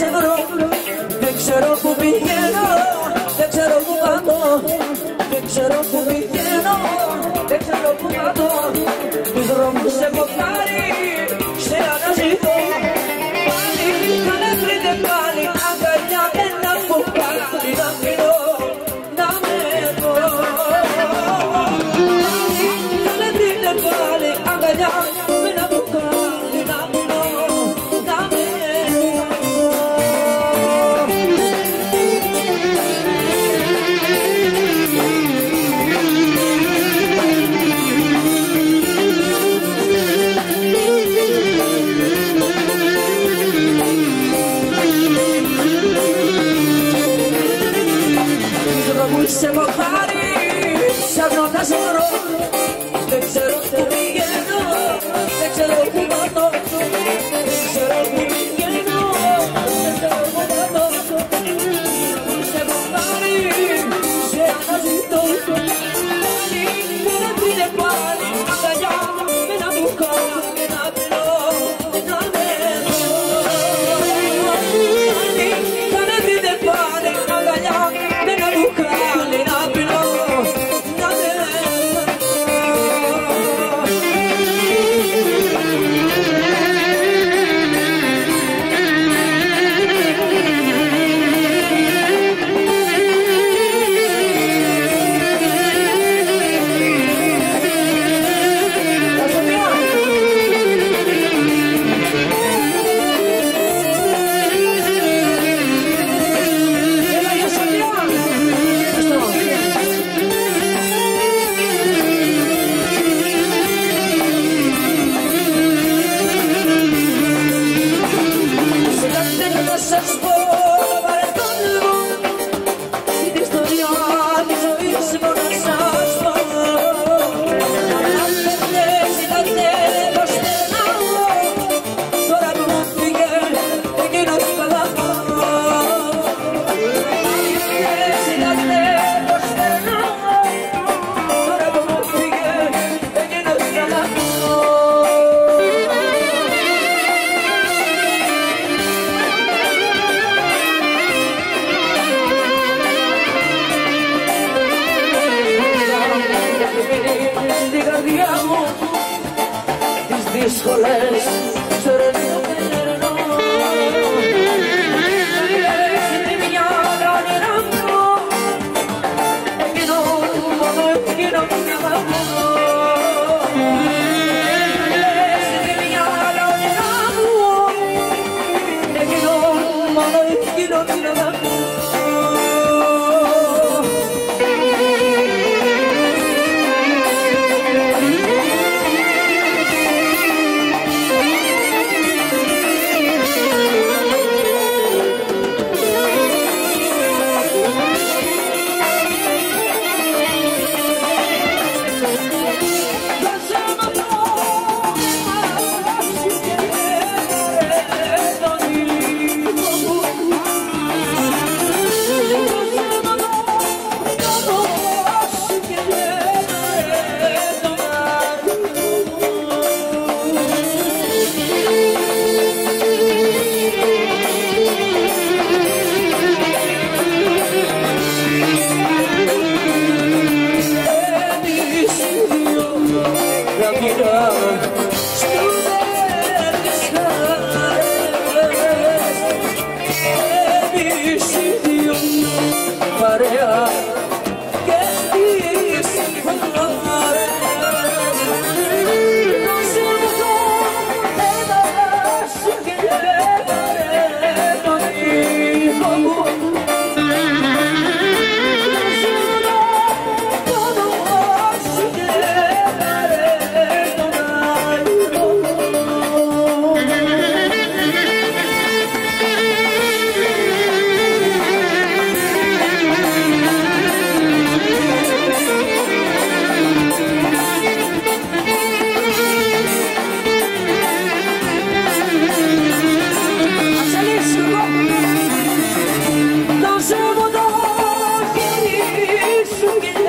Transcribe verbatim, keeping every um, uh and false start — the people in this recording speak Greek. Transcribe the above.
σε βρω. Δεν ξέρω που πηγαίνω, δεν ξέρω που πατώ. Δεν ξέρω που πηγαίνω, δεν ξέρω που πατώ. Τους δρόμους έχω πάρει, σε αναζητώ. Πάλι θα με βρείτε πάλι, αγκαλιά ένα μπουκάλι να πίνω, να με δω. Πάλι θα με βρείτε πάλι, αγκαλιά ένα μπουκάλι να πίνω, να με σε έχω πάρει, ψάχνω να σε βρω. Δεν ξέρω που πηγαίνω, δεν ξέρω που πατώ. Δεν ξέρω που πηγαίνω, δεν ξέρω που πατώ. Σε έχω πάρει, σε αναζητώ. Πάλι δεν έπινε πάλι, αγκαλιά με ένα μπουκάλι να πίνω, να με δω. Πάλι δεν έπινε πάλι, αγκαλιά με ένα μπουκάλι να πίνω, να με δύσκολες σερνώ. Είναι μια γρανίνα μου, εκείνο μόνο εκείνο να αγαπώ. Είναι μια γρανίνα μου, εκείνο μόνο εκείνο να αγαπώ. Don't